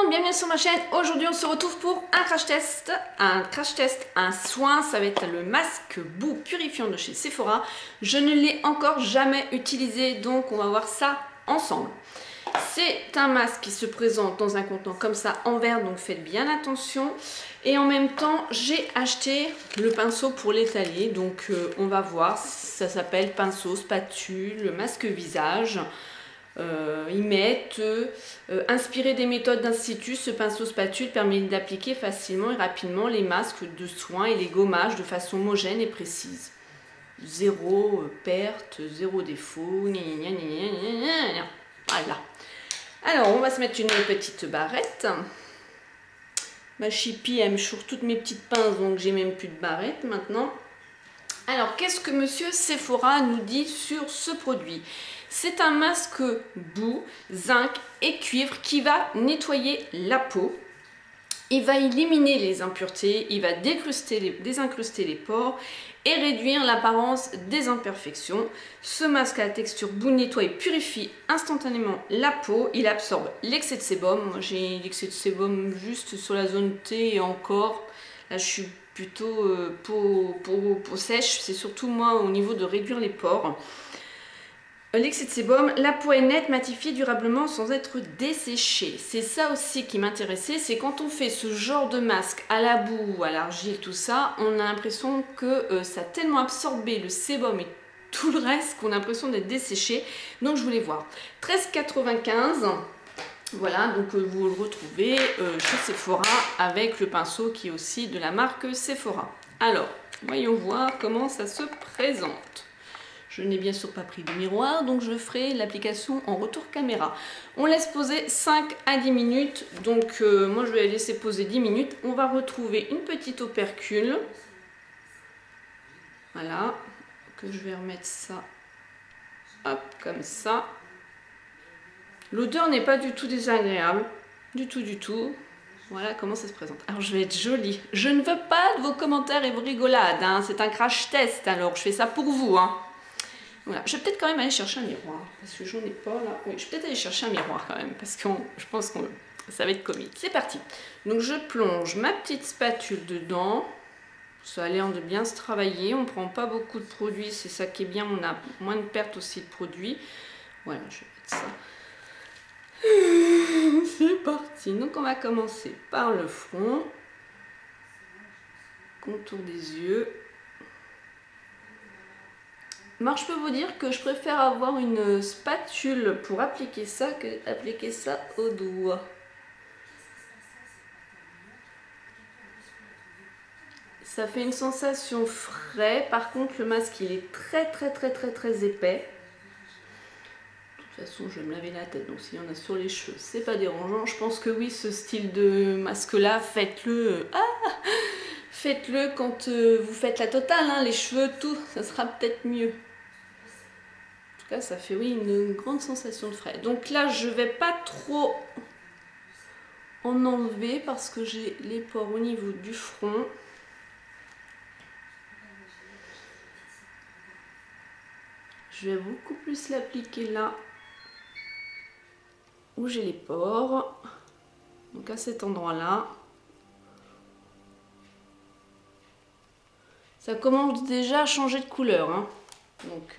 monde, bienvenue sur ma chaîne. Aujourd'hui on se retrouve pour un crash test. Un soin, ça va être le masque boue purifiant de chez Sephora. Je ne l'ai encore jamais utilisé, donc on va voir ça ensemble. C'est un masque qui se présente dans un contenant comme ça en verre, donc faites bien attention. Et en même temps, j'ai acheté le pinceau pour l'étaler, donc on va voir. Ça s'appelle pinceau spatule, masque visage. Ils mettent inspiré des méthodes d'Institut, ce pinceau spatule permet d'appliquer facilement et rapidement les masques de soins et les gommages de façon homogène et précise. Zéro perte, zéro défaut. Voilà. Alors on va se mettre une petite barrette. Ma chipie aime toujours toutes mes petites pinces, donc j'ai même plus de barrette maintenant. Alors qu'est-ce que monsieur Sephora nous dit sur ce produit? C'est un masque boue, zinc et cuivre qui va nettoyer la peau. Il va éliminer les impuretés, il va désincruster les pores et réduire l'apparence des imperfections. Ce masque à texture boue nettoie et purifie instantanément la peau. Il absorbe l'excès de sébum. Moi j'ai l'excès de sébum juste sur la zone T et encore. Là je suis plutôt peau sèche. C'est surtout moi au niveau de réduire les pores. L'excès de sébum, la peau est nette, matifiée durablement sans être desséchée. C'est ça aussi qui m'intéressait, c'est quand on fait ce genre de masque à la boue, à l'argile, tout ça, on a l'impression que ça a tellement absorbé le sébum et tout le reste qu'on a l'impression d'être desséché. Donc je voulais voir. 13,95 €. Voilà, donc vous le retrouvez chez Sephora avec le pinceau qui est aussi de la marque Sephora. Alors, voyons voir comment ça se présente. Je n'ai bien sûr pas pris de miroir, donc je ferai l'application en retour caméra. On laisse poser 5 à 10 minutes, donc moi je vais laisser poser 10 minutes. On va retrouver une petite opercule. Voilà, que je vais remettre ça, hop, comme ça. L'odeur n'est pas du tout désagréable, du tout. Voilà comment ça se présente. Alors je vais être jolie. Je ne veux pas de vos commentaires et vos rigolades, hein. C'est un crash test, alors je fais ça pour vous, hein. Voilà. Je vais peut-être quand même aller chercher un miroir, parce que j'en ai pas là. Oui, je vais peut-être aller chercher un miroir quand même, parce que je pense que ça va être comique. C'est parti. Donc je plonge ma petite spatule dedans. Ça a l'air de bien se travailler. On prend pas beaucoup de produits, c'est ça qui est bien. On a moins de pertes aussi de produits. Voilà, je vais mettre ça. C'est parti. Donc on va commencer par le front. Contour des yeux. Moi, je peux vous dire que je préfère avoir une spatule pour appliquer ça que appliquer ça au doigt. Ça fait une sensation frais. Par contre, le masque, il est très épais. De toute façon, je vais me laver la tête, donc s'il y en a sur les cheveux, c'est pas dérangeant. Je pense que oui, ce style de masque-là, faites-le. Faites-le quand vous faites la totale, hein, les cheveux, tout, ça sera peut-être mieux. En tout cas, ça fait, oui, une grande sensation de frais. Donc là, je vais pas trop en enlever parce que j'ai les pores au niveau du front. Je vais beaucoup plus l'appliquer là où j'ai les pores. Donc à cet endroit-là. Ça commence déjà à changer de couleur, hein. Donc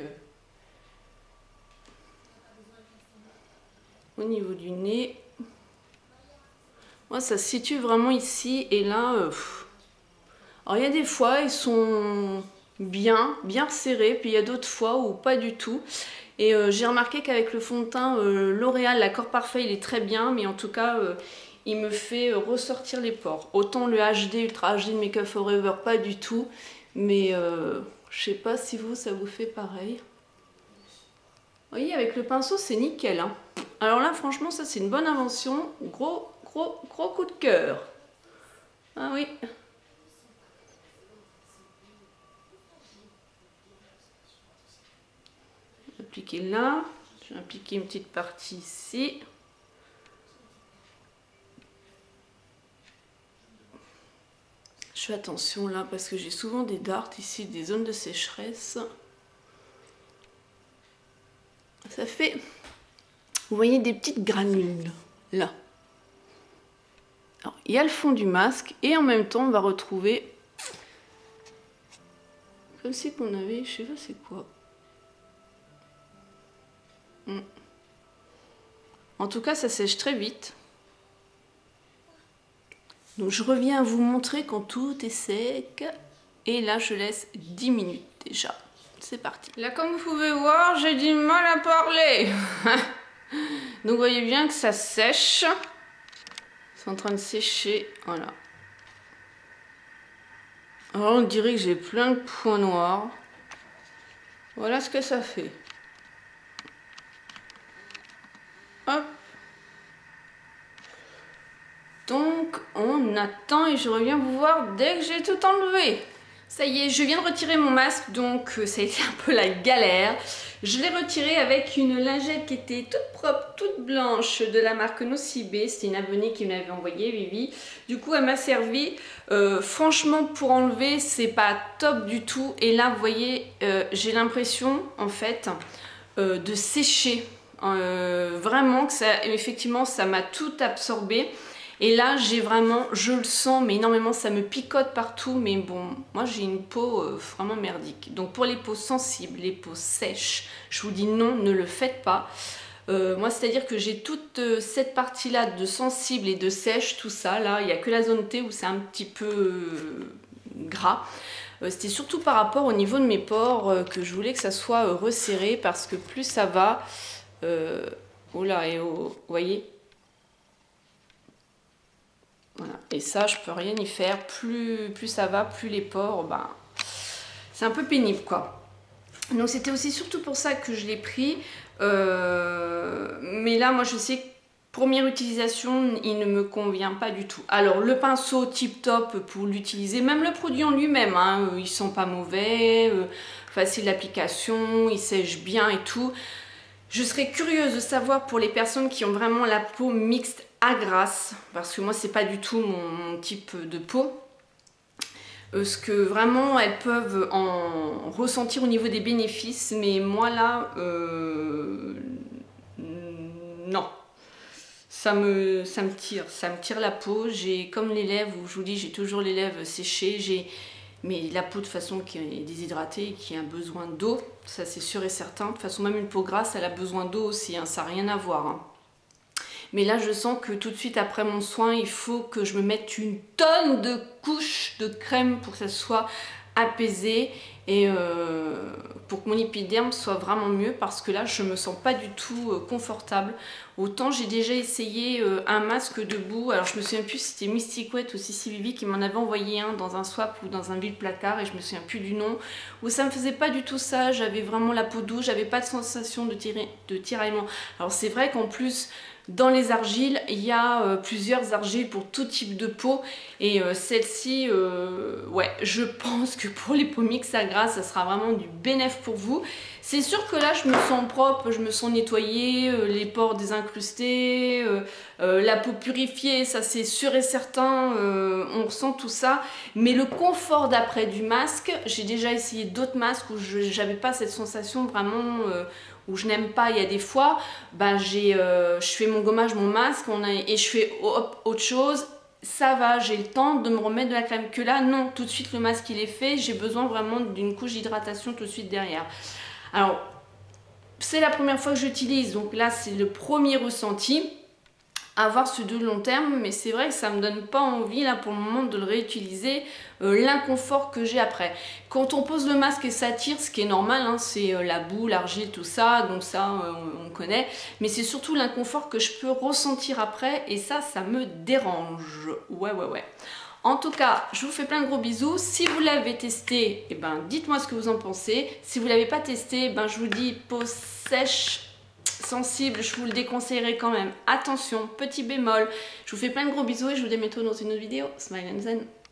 au niveau du nez, moi ça se situe vraiment ici et là. Alors il y a des fois ils sont bien serrés, puis il y a d'autres fois où pas du tout. Et j'ai remarqué qu'avec le fond de teint L'Oréal, l'accord parfait, il est très bien, mais en tout cas il me fait ressortir les pores. Autant le HD, Ultra HD de Make Up For Ever, pas du tout. Mais je sais pas si vous, ça vous fait pareil. Vous voyez, avec le pinceau, c'est nickel, hein. Alors là, franchement, ça, c'est une bonne invention. Gros coup de cœur. Ah oui. Appliquer là. Je vais appliquer une petite partie ici. Je fais attention là parce que j'ai souvent des dards ici, des zones de sécheresse. Ça fait, vous voyez, des petites granules là. Alors, il y a le fond du masque et en même temps on va retrouver comme si qu'on avait, je sais pas c'est quoi. En tout cas ça sèche très vite. Donc je reviens vous montrer quand tout est sec. Et là je laisse 10 minutes déjà. C'est parti. Là comme vous pouvez voir j'ai du mal à parler. Donc vous voyez bien que ça sèche. C'est en train de sécher. Voilà. Alors on dirait que j'ai plein de points noirs. Voilà ce que ça fait. Hop. Donc on attend et je reviens vous voir dès que j'ai tout enlevé. Ça y est, je viens de retirer mon masque, donc ça a été un peu la galère. Je l'ai retiré avec une lingette qui était toute propre, toute blanche de la marque Nocibé. C'était une abonnée qui me l'avait envoyée, Vivi. Du coup, elle m'a servi. Franchement, pour enlever, c'est pas top du tout. Et là, vous voyez, j'ai l'impression, en fait, de sécher. Vraiment, que ça, effectivement, ça m'a tout absorbé. Et là, j'ai vraiment, je le sens, mais énormément, ça me picote partout. Mais bon, moi, j'ai une peau vraiment merdique. Donc, pour les peaux sensibles, les peaux sèches, je vous dis non, ne le faites pas. Moi, c'est-à-dire que j'ai toute cette partie-là de sensible et de sèche, tout ça. Là, il n'y a que la zone T où c'est un petit peu gras. C'était surtout par rapport au niveau de mes pores que je voulais que ça soit resserré. Parce que plus ça va... oh là, et oh, vous voyez ? Voilà. Et ça, je peux rien y faire. Plus ça va, plus les pores, ben, c'est un peu pénible, quoi. Donc c'était aussi surtout pour ça que je l'ai pris. Mais là, moi, je sais que première utilisation, il ne me convient pas du tout. Alors, le pinceau tip top pour l'utiliser, même le produit en lui-même, hein, ils sont pas mauvais, facile d'application, il sèche bien et tout. Je serais curieuse de savoir pour les personnes qui ont vraiment la peau mixte à grasse, parce que moi c'est pas du tout mon type de peau, ce que vraiment elles peuvent en ressentir au niveau des bénéfices, mais moi là non, ça me tire la peau. J'ai comme les lèvres, où je vous dis j'ai toujours les lèvres séchées, mais la peau de façon qui est déshydratée et qui a besoin d'eau, ça c'est sûr et certain. De toute façon même une peau grasse elle a besoin d'eau aussi, hein, ça n'a rien à voir, hein. Mais là, je sens que tout de suite après mon soin, il faut que je me mette une tonne de couches de crème pour que ça soit apaisé et pour que mon épiderme soit vraiment mieux, parce que là, je me sens pas du tout confortable. Autant j'ai déjà essayé un masque debout. Alors, je me souviens plus si c'était Mystic Wet ou Sissi Vivi qui m'en avait envoyé un dans un swap ou dans un vide placard, et je me souviens plus du nom, où ça me faisait pas du tout ça. J'avais vraiment la peau douce, j'avais pas de sensation de tiraillement. Alors, c'est vrai qu'en plus... Dans les argiles, il y a plusieurs argiles pour tout type de peau, et celle-ci, ouais, je pense que pour les peaux mixtes à grasse, ça sera vraiment du bénéf pour vous. C'est sûr que là, je me sens propre, je me sens nettoyée, les pores désincrustés, la peau purifiée, ça c'est sûr et certain, on ressent tout ça. Mais le confort d'après du masque, j'ai déjà essayé d'autres masques où j'avais pas cette sensation vraiment... où je n'aime pas. Il y a des fois, ben je fais mon gommage, mon masque, et je fais hop, autre chose, ça va, j'ai le temps de me remettre de la crème. Que là, non, tout de suite le masque il est fait, j'ai besoin vraiment d'une couche d'hydratation tout de suite derrière. Alors, c'est la première fois que j'utilise, donc là c'est le premier ressenti. À voir ce de long terme, mais c'est vrai que ça me donne pas envie là pour le moment de le réutiliser, l'inconfort que j'ai après. Quand on pose le masque et ça tire, ce qui est normal, hein, c'est la boue, l'argile, tout ça, donc ça on connaît, mais c'est surtout l'inconfort que je peux ressentir après, et ça me dérange. Ouais. En tout cas, je vous fais plein de gros bisous. Si vous l'avez testé, eh ben, dites-moi ce que vous en pensez. Si vous ne l'avez pas testé, ben, je vous dis peau sèche, sensible, je vous le déconseillerais quand même. Attention, petit bémol. Je vous fais plein de gros bisous et je vous dis à bientôt dans une autre vidéo. Smile and Zen.